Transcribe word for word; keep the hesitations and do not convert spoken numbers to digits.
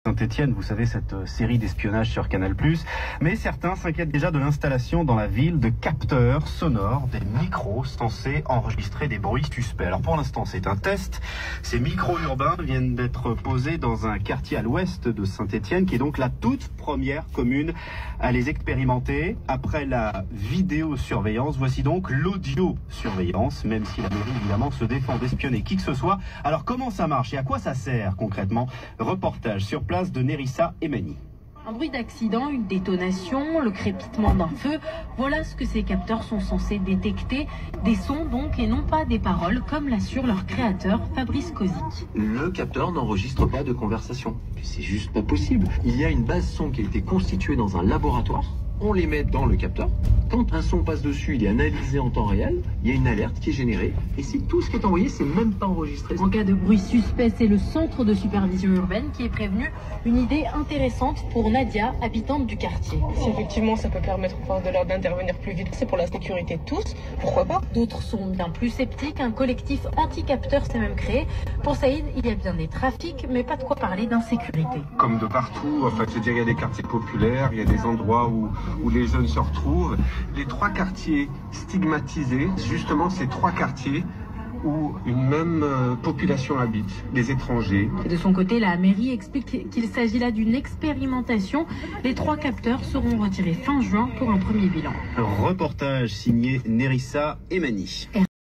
Saint-Étienne, vous savez, cette série d'espionnage sur Canal plus, mais certains s'inquiètent déjà de l'installation dans la ville de capteurs sonores, des micros censés enregistrer des bruits suspects. Alors pour l'instant, c'est un test. Ces micros urbains viennent d'être posés dans un quartier à l'ouest de Saint-Étienne, qui est donc la toute première commune à les expérimenter. Après la vidéosurveillance, voici donc l'audiosurveillance, même si la mairie évidemment se défend d'espionner qui que ce soit. Alors comment ça marche et à quoi ça sert concrètement? Reportage sur place de Nerissa Emani. Un bruit d'accident, une détonation, le crépitement d'un feu, voilà ce que ces capteurs sont censés détecter. Des sons donc et non pas des paroles, comme l'assure leur créateur Fabrice Kozik. Le capteur n'enregistre pas de conversation. C'est juste pas possible. Il y a une base son qui a été constituée dans un laboratoire. On les met dans le capteur. Quand un son passe dessus, il est analysé en temps réel. Il y a une alerte qui est générée. Et si tout ce qui est envoyé, c'est même pas enregistré. En cas de bruit suspect, c'est le centre de supervision urbaine qui est prévenu. Une idée intéressante pour Nadia, habitante du quartier. Si effectivement ça peut permettre aux forces de l'ordre d'intervenir plus vite, c'est pour la sécurité de tous, pourquoi pas? D'autres sont bien plus sceptiques. Un collectif anti-capteur s'est même créé. Pour Saïd, il y a bien des trafics, mais pas de quoi parler d'insécurité. Comme de partout, enfin, je veux dire, il y a des quartiers populaires, il y a des endroits où où les jeunes se retrouvent. Les trois quartiers stigmatisés, justement ces trois quartiers où une même euh, population habite, les étrangers. Et de son côté, la mairie explique qu'il s'agit là d'une expérimentation. Les trois capteurs seront retirés fin juin pour un premier bilan. Un reportage signé Nerissa Emani.